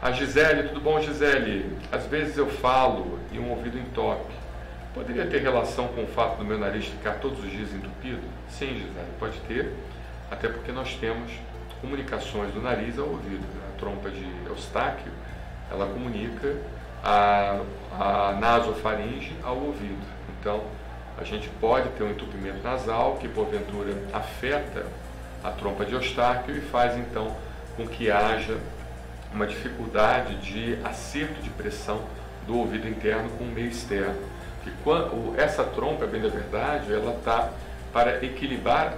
A Gisele, tudo bom, Gisele? Às vezes eu falo e um ouvido entope. Poderia ter relação com o fato do meu nariz ficar todos os dias entupido? Sim, Gisele, pode ter, até porque nós temos comunicações do nariz ao ouvido. A trompa de Eustáquio, ela comunica a nasofaringe ao ouvido. Então, a gente pode ter um entupimento nasal que, porventura, afeta a trompa de Eustáquio e faz, então, com que haja uma dificuldade de acerto de pressão do ouvido interno com o meio externo. E essa trompa, bem da verdade, ela está para equilibrar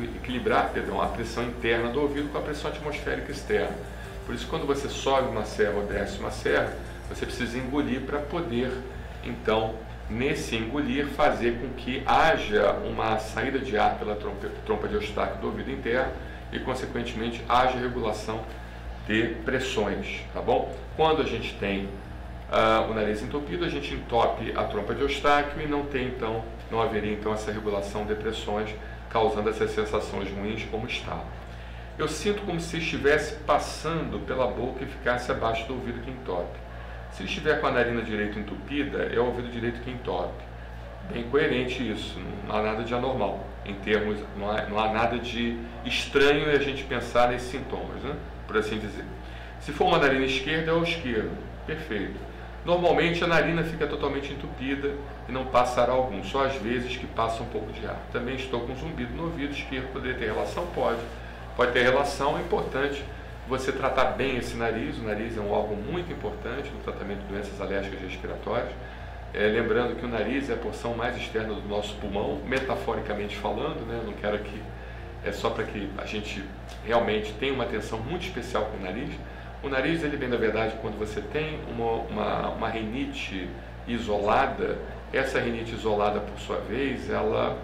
a pressão interna do ouvido com a pressão atmosférica externa. Por isso, quando você sobe uma serra ou desce uma serra, você precisa engolir para poder, então, nesse engolir, fazer com que haja uma saída de ar pela trompa de Eustáquio do ouvido interno e, consequentemente, haja regulação de pressões, tá bom? Quando a gente tem o nariz entupido, a gente entope a trompa de Eustáquio e não haveria então essa regulação de pressões, causando essas sensações ruins como estalo. Eu sinto como se estivesse passando pela boca e ficasse abaixo do ouvido que entope. Se estiver com a narina direita entupida, é o ouvido direito que entope. Bem coerente isso, não há nada de anormal, não há nada de estranho em a gente pensar nesses sintomas, né? Por assim dizer. Se for uma narina esquerda, é o esquerdo, perfeito. Normalmente a narina fica totalmente entupida e não passa ar algum, só às vezes que passa um pouco de ar. Também estou com zumbido no ouvido esquerdo, poderia ter relação? Pode ter relação, é importante você tratar bem esse nariz. O nariz é um órgão muito importante no tratamento de doenças alérgicas respiratórias. Lembrando que o nariz é a porção mais externa do nosso pulmão, metaforicamente falando, né? Eu não quero que é só para que a gente realmente tenha uma atenção muito especial com o nariz. O nariz, ele bem da verdade, quando você tem uma rinite isolada, essa rinite isolada, por sua vez, ela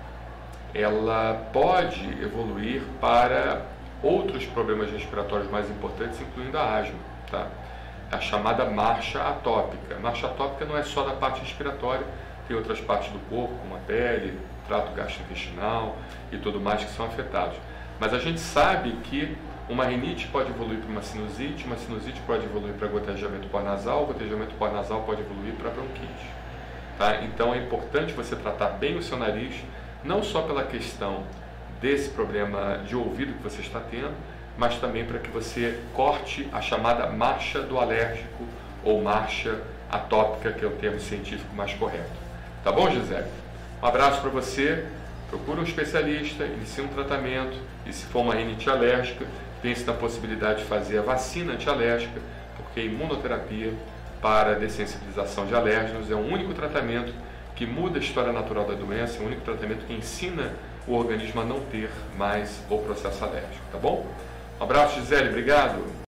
pode evoluir para outros problemas respiratórios mais importantes, incluindo a asma, tá? A chamada marcha atópica. A marcha atópica não é só da parte respiratória, tem outras partes do corpo, como a pele, trato gastrointestinal e tudo mais que são afetados. Mas a gente sabe que uma rinite pode evoluir para uma sinusite pode evoluir para gotejamento pós-nasal, o gotejamento pós-nasal pode evoluir para bronquite. Tá? Então é importante você tratar bem o seu nariz, não só pela questão desse problema de ouvido que você está tendo, mas também para que você corte a chamada marcha do alérgico ou marcha atópica, que é o termo científico mais correto. Tá bom, Gisele? Um abraço para você, procura um especialista, inicie um tratamento e se for uma rinite alérgica, pense na possibilidade de fazer a vacina antialérgica, porque a imunoterapia para a dessensibilização de alérgenos é o único tratamento que muda a história natural da doença, é o único tratamento que ensina o organismo a não ter mais o processo alérgico, tá bom? Um abraço, Gisele, obrigado!